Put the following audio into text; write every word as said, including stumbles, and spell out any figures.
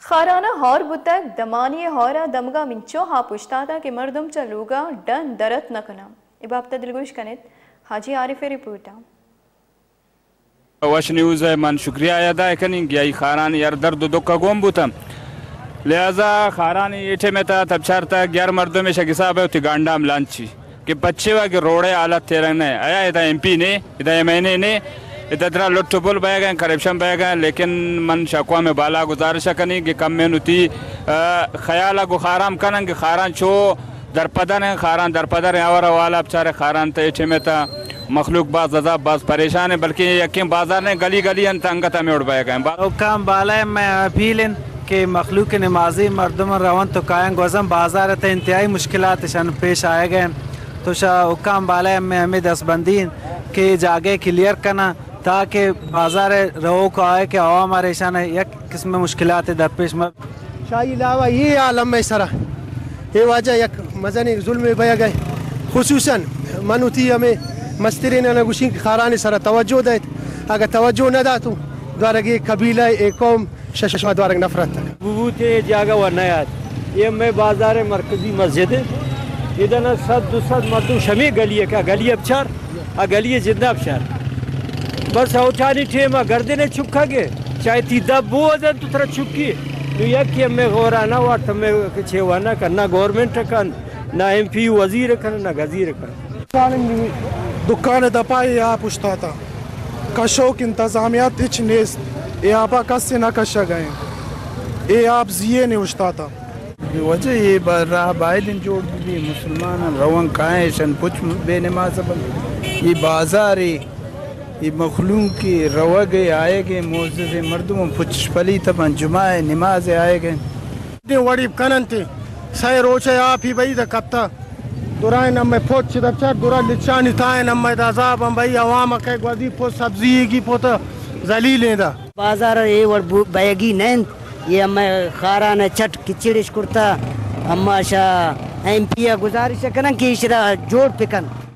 خارانہ ہور بتک دمانی ہورا دمگا منچو ہا پشتاتا کہ مردم چلوگا ڈن درت نکنم ابابتا دلگوش کنت حاجی عارف رپورٹا وش نیوز من شکریہ ادا کنی گیائی خارانی یار درد دکا گوم بوتم لہذا خارانی ایٹھے میں تا تب چارتا گیار مردوں میں شکساب ہے اتی گانڈام لانچی کہ بچے وا کہ روڑے آلت تیرنگ نے آیا ادا ایم پی نے ادا ایم این اے نے ادا درہ لٹو بول بے گئے کرپشن بے گئے لیکن من شکوا میں بالا گزارشہ کنی کہ کم میں نتی خیالہ گو خارام کنن کہ خاران چو در پدر ہیں خاران در پدر ہیں اور والا بچارے خاران تا ایٹھے میں تا مخلوق باز عذاب باز پریشان ہے بلکہ یقین بازار نے گلی گلی انتا انگتا میں اڑ بے گئے حکام بالا ہے میں اپیلن کہ مخلوق نمازی مردم روان تو قائم گوزم بازار تا انتہائی مشکلات شان پیش آئے گئے تو شاہ حکام بالا ہے میں ہمیں دس بندین کہ جاگے کلیئر کرنا تاکہ بازار رو کو آئے کہ عوام آریشان ہے یک قسم مشکلات درپیش میں شاہی علاوہ یہ عالم میں سرہ یہ واجہ یک مزنی ظلم بیا گئے خصوصاً منوتی ہمیں مسترین نگوشین کی خارانی سرہ توجہ دیت اگر توجہ نہ دا تو دوارگ ایک قبیلہ ایک قوم ششمہ دوارگ نفرت تک بوتے جاگہ ورنیات یہ میں بازار مرکزی مسجد ہے ادھر صد دو صد مردم شمی گلی ہے کہ گلی ابچار آ گلی زندہ ابچار بس اوٹانی ٹھیما گردنے چکا گے چاہے تی دب بو ادھر تو ترہ چکی نو یکی ہمیں غورانا وارتا میں چھوانا کن نہ گورنمنٹ کن نہ ایم پی وزیر کن نہ گزیر کن دکان دپائی یا پشتاتا کشوک انتظامیات ہچ نیست اے آپا کس سے نہ کشا گئے اے آپ زیے نے اشتاتا وجہ یہ راہ بائدن جوڑ بھی مسلمان روان کھائیں شن پچ بے نماز بند یہ بازاری یہ مخلوق کی روا گئے آئے گئے موزز مردم پچ پلی تبن جمعہ نماز آئے گئے وڑیب کنن تے سائے روچے آپ ہی بھئی دا کبتا دورائیں نمیں پھوٹ چی دبچار دورا لچانی تائیں نمیں دا عذاب ہم بھئی عوام اکے گوزی پھوٹ سبزی کی پھوٹا زلیلیں دا بازار اے وڑ بیگی نیند یہ ہمیں خاران چٹ کچڑش کرتا ہم شاہ ایم پی گزارش کرن کہ اشرا جوڑ پکن